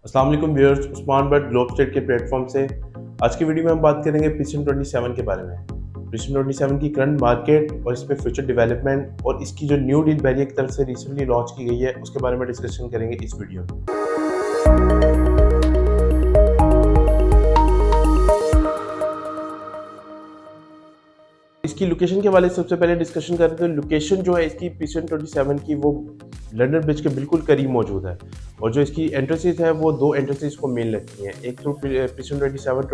अस्सलाम वालेकुम viewers, Usman Butt Globe State के प्लेटफॉर्म से आज की वीडियो में हम बात करेंगे प्रिसिजन 27 के बारे में। प्रिसिजन 27 की करंट मार्केट और इस पे फ्यूचर डेवलपमेंट और इसकी जो न्यू डील बैरियर की तरफ से रिसेंटली लॉन्च की गई है उसके बारे में डिस्कशन करेंगे इस वीडियो में। इसकी लोकेशन के वाले सबसे पहले डिस्कशन करें तो लोकेशन जो है इसकी प्रिसिजन 27 की वो लंदन ब्रिज के बिल्कुल करीब मौजूद है और जो इसकी एंट्रेंसेस है वो दो एंट्रेंसेस को मेन लगती हैं, एक थ्रू प्रिसिजन 27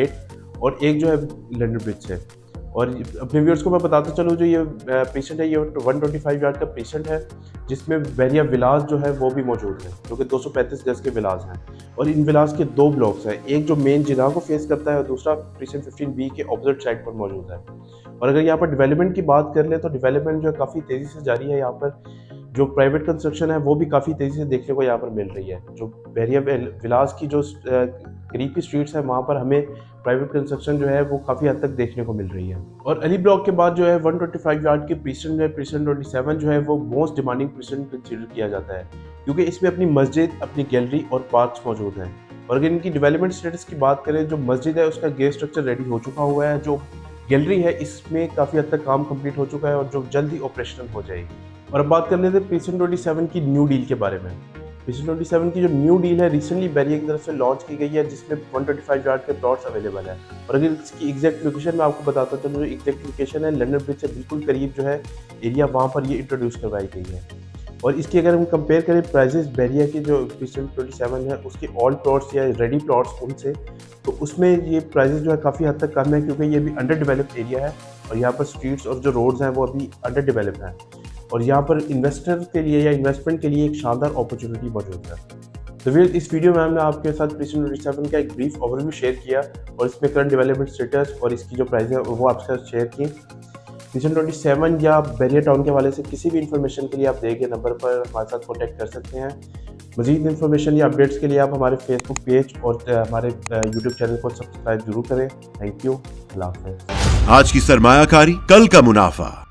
28 और एक जो है लंदन ब्रिज से। और अपने व्यूअर्स को मैं बताता चलूँ, जो ये पेशेंट है ये 125 यार्ड का पेशेंट है जिसमें बैरिया विलास जो है वो भी मौजूद है, जो कि 235 गज के विलास हैं। और इन विलास के दो ब्लॉक्स हैं, एक जो मेन जिना को फेस करता है और दूसरा प्रिसिजन 15B के ऑपोजिट साइड पर मौजूद है। और अगर यहाँ पर डेवलपमेंट की बात कर लें तो डेवलपमेंट जो है काफ़ी तेज़ी से जारी है। यहाँ पर जो प्राइवेट कंस्ट्रक्शन है वो भी काफ़ी तेज़ी से देखने को यहाँ पर मिल रही है। जो बैरिया विलास की जो करीब की स्ट्रीट्स है वहाँ पर हमें प्राइवेट कंस्ट्रक्शन जो है वो काफ़ी हद तक देखने को मिल रही है। और अली ब्लॉक के बाद जो है 125 यार्ड के प्रिसिजन 27 जो है वो मोस्ट डिमांडिंग प्रिसिजन कंसीडर किया जाता है, क्योंकि इसमें अपनी मस्जिद, अपनी गैलरी और पार्क्स मौजूद हैं। और अगर इनकी डेवलपमेंट स्टेटस की बात करें, जो मस्जिद है उसका गेट स्ट्रक्चर रेडी हो चुका हुआ है, जो गैलरी है इसमें काफ़ी हद तक काम कंप्लीट हो चुका है और जो जल्द ही ऑपरेशनल हो जाएगी। और अब बात कर लेते हैं प्रिसिजन 27 की न्यू डील के बारे में। प्रिसिजन 27 की जो न्यू डील है रिसेंटली बैरिया की तरफ से लॉन्च की गई है, जिसमें 125 यार्ड के प्लॉट्स अवेलेबल है। और अगर इसकी एग्जैक्ट लोकेशन मैं आपको बताता चलूँ, जो एग्जैक्ट लोकेशन है लंदन ब्रिज से बिल्कुल करीब जो है एरिया, वहाँ पर ये इंट्रोड्यूस करवाई गई है। और इसकी अगर हम कंपेयर करें प्राइजेस बैरिया की जो प्रिसिजन 27 है उसके ऑल प्लॉट्स या रेडी प्लॉट्स उनसे, तो उसमें ये प्राइजेस जो है काफ़ी हद तक कम है, क्योंकि ये भी अंडर डेवलप्ड एरिया है और यहाँ पर स्ट्रीट्स और जो रोड्स हैं वो अभी अंडर डेवलप्ड हैं। और यहाँ पर इन्वेस्टर के लिए या इन्वेस्टमेंट के लिए एक शानदार अपॉर्चुनिटी मौजूद है। तो फिर इस वीडियो में हमने आपके साथ प्रिसिजन 27 का एक ब्रीफ ओवरव्यू शेयर किया और इसमें करंट डेवलपमेंट स्टेटस और इसकी जो प्राइस है वो आपके साथ शेयर की। प्रिसिजन 27 या बैरिया टाउन के हवाले से किसी भी इन्फॉर्मेशन के लिए आप दिए गए नंबर पर हमारे साथ कॉन्टैक्ट कर सकते हैं। मज़ीद इन्फॉर्मेशन या अपडेट्स के लिए आप हमारे फेसबुक पेज और हमारे यूट्यूब चैनल को सब्सक्राइब जरूर करें। Thank you. अल्लाह हाफ़िज़। आज की सरमायाकारी, कल का मुनाफा।